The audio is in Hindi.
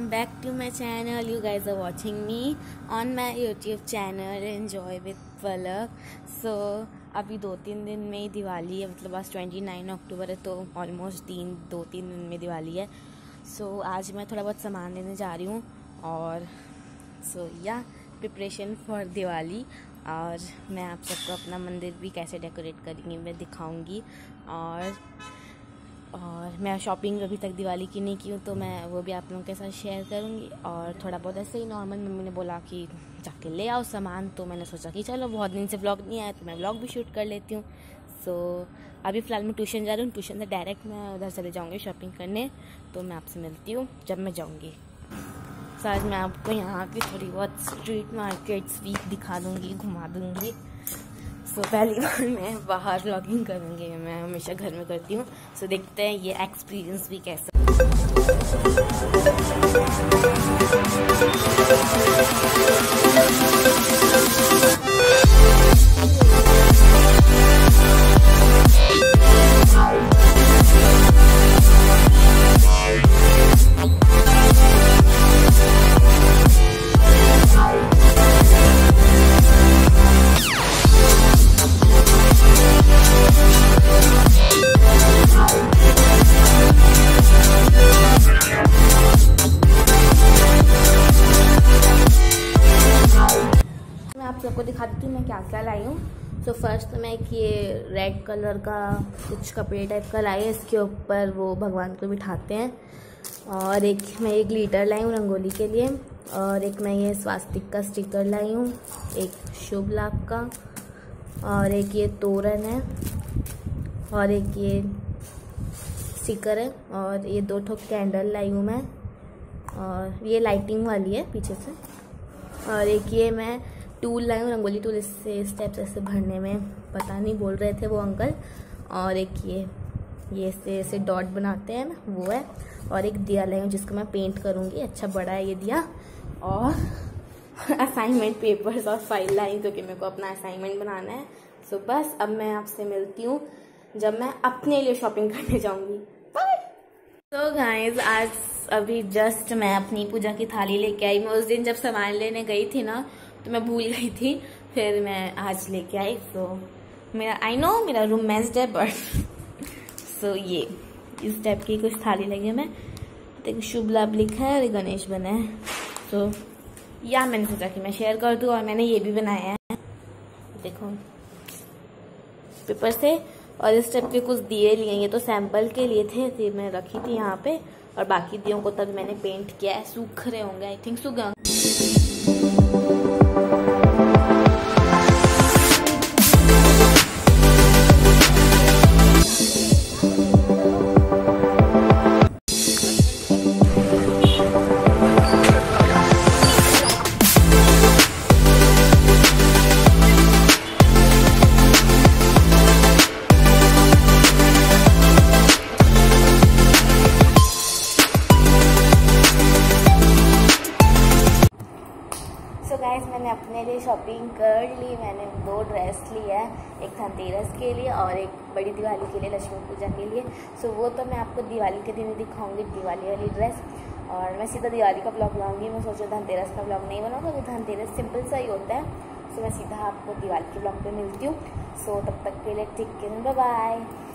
back to my channel. You guys are watching me on my YouTube channel Enjoy with Palak. So अभी 2-3 दिन में ही दिवाली है, मतलब आज 29 अक्टूबर है, तो ऑलमोस्ट 2-3 दिन में दिवाली है। आज मैं थोड़ा बहुत सामान लेने जा रही हूँ और प्रिपरेशन फॉर दिवाली। और मैं आप सबको अपना मंदिर भी कैसे डेकोरेट करेंगी मैं दिखाऊंगी। और मैं शॉपिंग अभी तक दिवाली की नहीं की हूँ, तो मैं वो भी आप लोगों के साथ शेयर करूँगी। और थोड़ा बहुत ऐसे ही नॉर्मल, मम्मी ने बोला कि जाके ले आओ सामान, तो मैंने सोचा कि चलो बहुत दिन से व्लॉग नहीं आया तो मैं व्लॉग भी शूट कर लेती हूँ। अभी फ़िलहाल मैं ट्यूशन जा रही हूँ, ट्यूशन से डायरेक्ट मैं उधर चले जाऊँगी शॉपिंग करने, तो मैं आपसे मिलती हूँ जब मैं जाऊँगी। आज मैं आपको यहाँ की थोड़ी बहुत स्ट्रीट मार्केट्स भी दिखा दूँगी, घुमा दूँगी। पहली बार मैं बाहर व्लॉगिंग करूँगी, मैं हमेशा घर में करती हूँ। देखते हैं ये एक्सपीरियंस भी कैसा। सबको दिखा देती हूँ मैं क्या क्या लाई हूँ। फर्स्ट मैं एक ये रेड कलर का कुछ कपड़े टाइप का लाई है, इसके ऊपर वो भगवान को बिठाते हैं। और एक मैं ये ग्लिटर लाई हूँ रंगोली के लिए। और एक मैं ये स्वास्तिक का स्टिकर लाई हूँ, एक शुभ लाभ का। और एक ये तोरण है और एक ये स्टिकर है। और ये 2 ठो कैंडल लाई हूँ मैं, और ये लाइटिंग वाली है पीछे से। और एक ये मैं टूल लाई हूँ, रंगोली टूल, इससे स्टेप्स ऐसे भरने में पता नहीं बोल रहे थे वो अंकल। और एक ये ऐसे डॉट बनाते हैं ना, वो है। और एक दिया लाई हूँ जिसको मैं पेंट करूँगी, अच्छा बड़ा है ये दिया। और असाइनमेंट पेपर्स और फाइल लाई हूँ क्योंकि मेरे को अपना असाइनमेंट बनाना है। बस अब मैं आपसे मिलती हूँ जब मैं अपने लिए शॉपिंग करने जाऊँगी। बाय। गाइज आज अभी जस्ट मैं अपनी पूजा की थाली लेके आई। मैं उस दिन जब सामान लेने गई थी ना तो मैं भूल गई थी, फिर मैं आज लेके आई। मेरा आई नो मेरा रूम मेस्ड है, बट ये इस टाइप की कुछ थाली लगी है। मैं देखो शुभ लाभ लिखा है और गणेश बना है। मैंने सोचा कि मैं शेयर कर दूँ। और मैंने ये भी बनाया है, देखो पेपर से। और इस टाइप के कुछ दिए लिए, ये तो सैंपल के लिए थे, तो मैं रखी थी यहाँ पे। और बाकी दियों को तब मैंने पेंट किया है, सूख रहे होंगे, आई थिंक सूख गए। गाइस मैंने अपने लिए शॉपिंग कर ली। मैंने 2 ड्रेस ली है, एक धनतेरस के लिए और एक बड़ी दिवाली के लिए, लक्ष्मी पूजा के लिए। वो तो मैं आपको दिवाली के दिन ही दिखाऊंगी, दिवाली वाली ड्रेस। और मैं सीधा दिवाली का ब्लॉग बनाऊंगी। मैं सोचा धनतेरस का ब्लॉग नहीं बनाऊंगा क्योंकि धनतेरस सिंपल सा ही होता है। मैं सीधा आपको दिवाली के ब्लॉग पे मिलती हूँ। तब तक के लिए टेक केयर, बाय बाय।